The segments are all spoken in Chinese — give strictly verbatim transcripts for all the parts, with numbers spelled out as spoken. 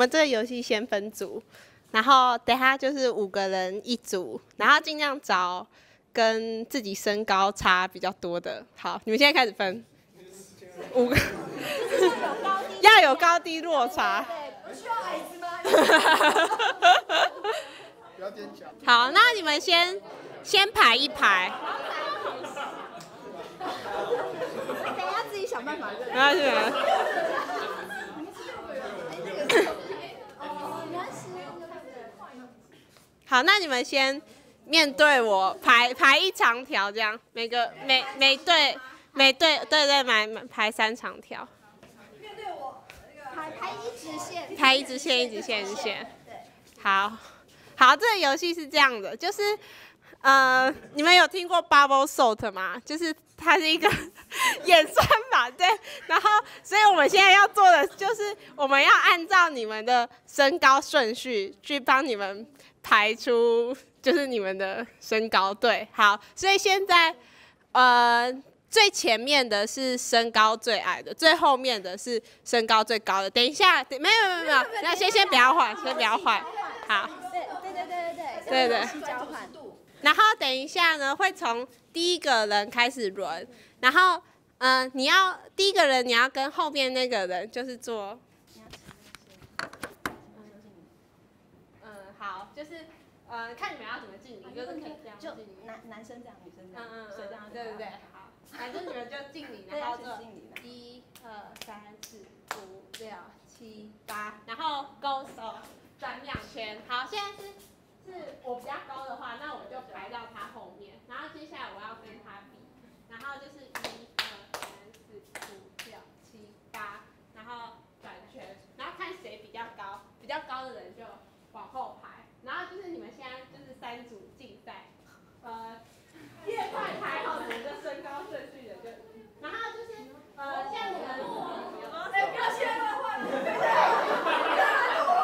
们这个游戏先分组，然后等下就是五个人一组，然后尽量找跟自己身高差比较多的。好，你们现在开始分五个，要有高低落差。 不需要矮子吗？ 不要踮脚。 好，那你们先先排一排。 等一下自己想办法。 没关系，没关系。好，那你们先面对我排排一长条，这样每个每每队每队对对排排三长条。 面对我，排排一直线。 排一直线，一直线，一直线。好，好，这个游戏是这样的，就是。呃，你们有听过 Bubble Salt 吗？就是它是一个演算法，对。然后，所以我们现在要做的就是，我们要按照你们的身高顺序去帮你们排出，就是你们的身高。对，好。所以现在，呃，最前面的是身高最矮的，最后面的是身高最高的。等一下，没有没有没有，那先先不要换，先不要换。好。 对对对对对对对。 对。交换。 然后等一下呢，会从第一个人开始轮，然后，嗯、呃，你要第一个人你要跟后面那个人就是做，嗯，好，就是，呃，看你们要怎么敬礼，就是可以这样敬礼， 男男生这样，女生这样， 嗯嗯所以这样， 对对对，好，反正你们就敬礼，然后做一二三四五六七八，然后勾手转两圈，好，现在是。是我比较高的话，那我就排到他后面，然后接下来我要跟他比，然后就是一二三四五六七八，然后转圈，然后看谁比较高，比较高的人就往后排，然后就是你们现在就是三组竞赛，呃，越快排好你们的身高顺序的就，然后就是呃像你们，哎不要先乱换，对不对？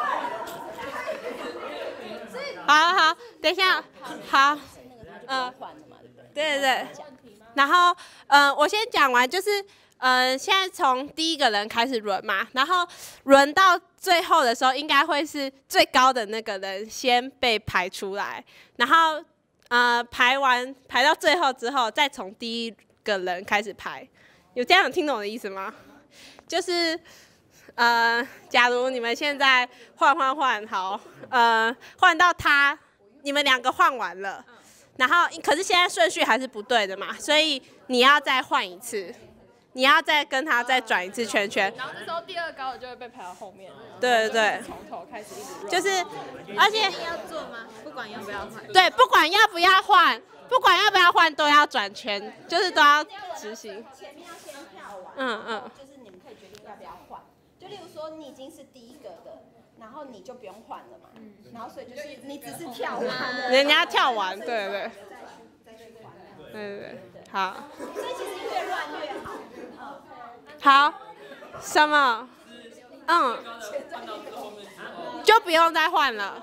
好好，等一下，好，嗯，对对对，然后，嗯、呃，我先讲完，就是，嗯、呃，现在从第一个人开始轮嘛，然后轮到最后的时候，应该会是最高的那个人先被排出来，然后，呃，排完排到最后之后，再从第一个人开始排，有这样听懂我的意思吗？就是。呃，假如你们现在换换换好，呃，换到他，你们两个换完了，然后可是现在顺序还是不对的嘛，所以你要再换一次，你要再跟他再转一次圈圈。 然后那时候第二高的就会被排到后面。 对对对。 从头开始一直。 就是，而且。 一定要做吗？不管要不要换。 对，不管要不要换，不管要不要换都要转圈，就是都要执行。 前面要先跳完。 嗯嗯。 就是你们可以决定要不要换。就例如说，你已经是第一个的，然后你就不用换了嘛。嗯、然后所以就是你只是跳完， 人家跳完，对对。 再去换。 对对对，好。 所以其实越乱越好。 好，什么？嗯，就不用再换了。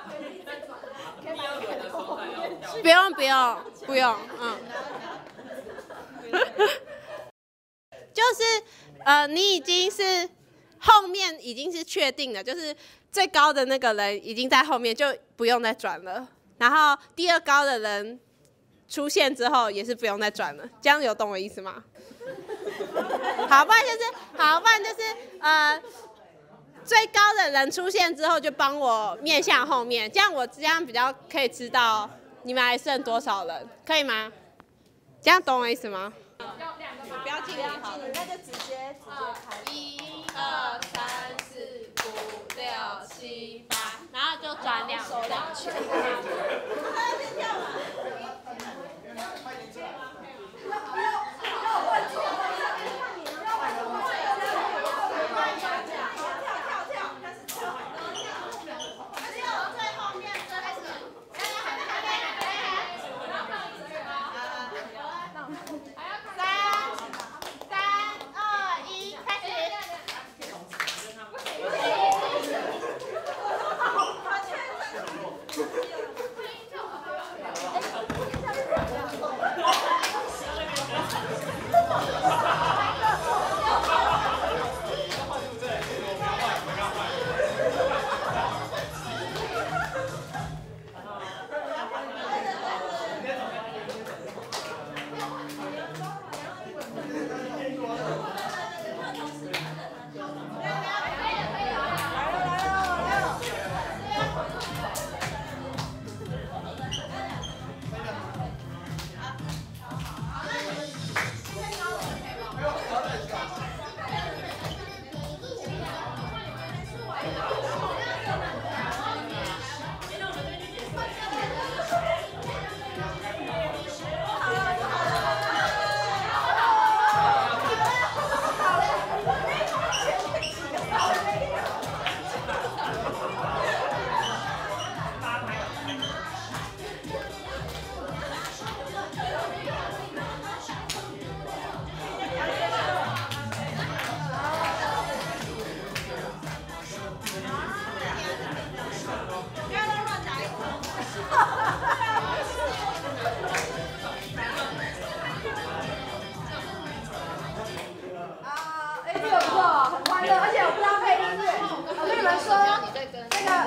不用不用不用，嗯。就是呃，你已经是。后面已经是确定了，就是最高的那个人已经在后面，就不用再转了。然后第二高的人出现之后，也是不用再转了。这样有懂我意思吗？好，不然就是好，不然就是呃，最高的人出现之后，就帮我面向后面，这样我这样比较可以知道你们还剩多少人，可以吗？这样懂我意思吗？不要敬礼，好， 那就直接直接开。 一、二、三、四、五、六、七、八，然后就转两手两圈。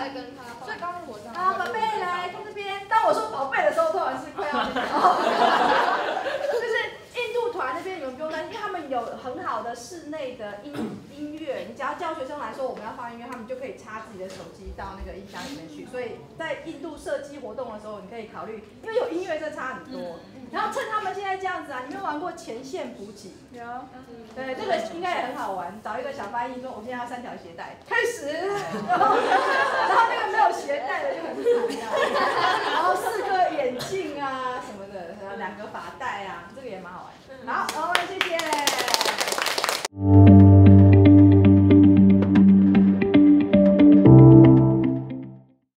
才跟他，所以刚刚我好，宝贝来看这边。当我说宝贝的时候，通常是快要那个，就是印度团那边你们不用担心，因为他们有很好的室内的音音乐，你只要叫学生来说我们要放音乐，他们就可以插自己的手机到那个音箱里面去。所以在印度射击活动的时候，你可以考虑，因为有音乐真的差很多。然后趁他们现在这样子啊，你们玩过前线补给？有。对，这个应该也很好玩。找一个小翻译说，我现在要三条鞋带，开始。然后，然后那个没有鞋带的就很惨啊。然后四个眼镜啊什么的，然后两个发带啊，这个也蛮好玩。然后，然后